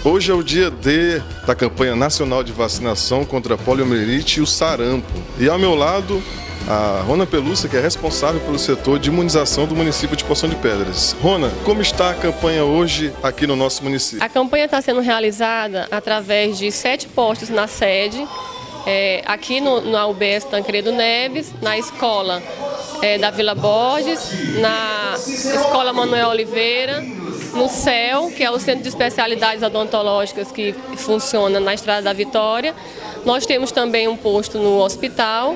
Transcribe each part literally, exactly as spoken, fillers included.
Hoje é o dia D da campanha nacional de vacinação contra a poliomielite e o sarampo. E ao meu lado, a Rona Pelúcia, que é responsável pelo setor de imunização do município de Poção de Pedras. Rona, como está a campanha hoje aqui no nosso município? A campanha está sendo realizada através de sete postos na sede, é, aqui no, na U B S Tancredo Neves, na escola é, da Vila Borges, na escola Manuel Oliveira, no C E L, que é o Centro de Especialidades Odontológicas que funciona na Estrada da Vitória. Nós temos também um posto no hospital,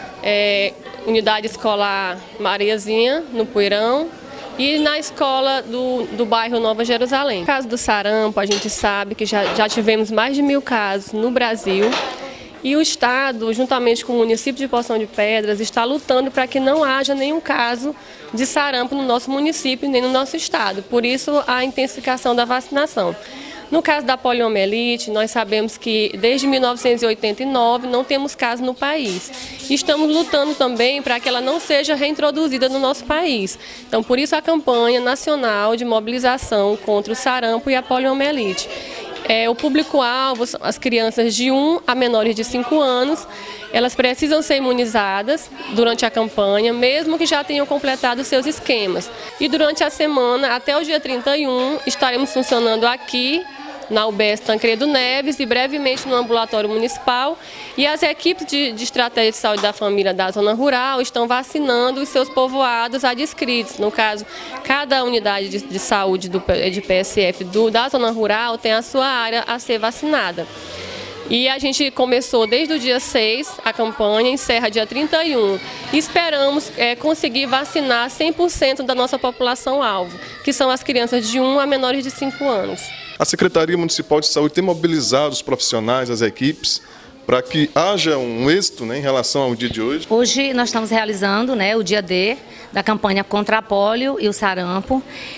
é, unidade escolar Mariazinha, no Poeirão, e na escola do, do bairro Nova Jerusalém. No caso do sarampo, a gente sabe que já, já tivemos mais de mil casos no Brasil. E o Estado, juntamente com o município de Poção de Pedras, está lutando para que não haja nenhum caso de sarampo no nosso município nem no nosso estado. Por isso, a intensificação da vacinação. No caso da poliomielite, nós sabemos que desde mil novecentos e oitenta e nove não temos caso no país. E estamos lutando também para que ela não seja reintroduzida no nosso país. Então, por isso a campanha nacional de mobilização contra o sarampo e a poliomielite. É, o público-alvo, as crianças de um a menores de cinco anos, elas precisam ser imunizadas durante a campanha, mesmo que já tenham completado seus esquemas. E durante a semana, até o dia trinta e um, estaremos funcionando aqui na U B S Tancredo Neves e brevemente no ambulatório municipal. E as equipes de, de estratégia de saúde da família da zona rural estão vacinando os seus povoados adscritos. No caso, cada unidade de, de saúde do, de P S F do, da zona rural tem a sua área a ser vacinada. E a gente começou desde o dia seis a campanha, encerra dia trinta e um. E esperamos é, conseguir vacinar cem por cento da nossa população-alvo, que são as crianças de um a menores de cinco anos. A Secretaria Municipal de Saúde tem mobilizado os profissionais, as equipes, para que haja um êxito, né, em relação ao dia de hoje? Hoje nós estamos realizando, né, o dia D da campanha contra a polio e o sarampo.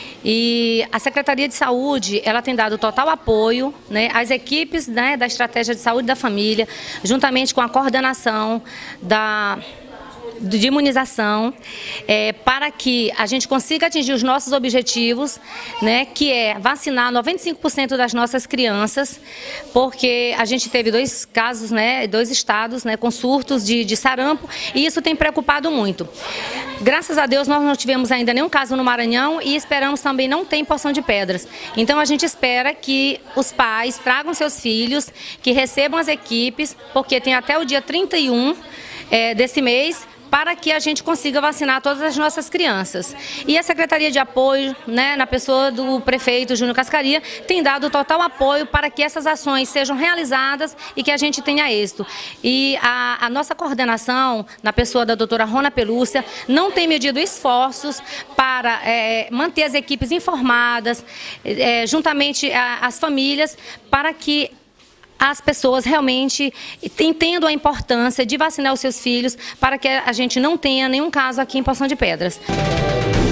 E a Secretaria de Saúde, ela tem dado total apoio, né, às equipes, né, da Estratégia de Saúde da Família, juntamente com a coordenação da... de imunização, é, para que a gente consiga atingir os nossos objetivos, né, que é vacinar noventa e cinco por cento das nossas crianças, porque a gente teve dois casos, né, dois estados, né, com surtos de, de sarampo, e isso tem preocupado muito. Graças a Deus nós não tivemos ainda nenhum caso no Maranhão e esperamos também não ter em Poção de Pedras. Então a gente espera que os pais tragam seus filhos, que recebam as equipes, porque tem até o dia trinta e um é, desse mês, para que a gente consiga vacinar todas as nossas crianças. E a Secretaria de Apoio, né, na pessoa do prefeito Júnior Cascaria, tem dado total apoio para que essas ações sejam realizadas e que a gente tenha êxito. E a, a nossa coordenação, na pessoa da doutora Rona Pelúcia, não tem medido esforços para é, manter as equipes informadas, é, juntamente às famílias, para que as pessoas realmente entendam a importância de vacinar os seus filhos para que a gente não tenha nenhum caso aqui em Poção de Pedras.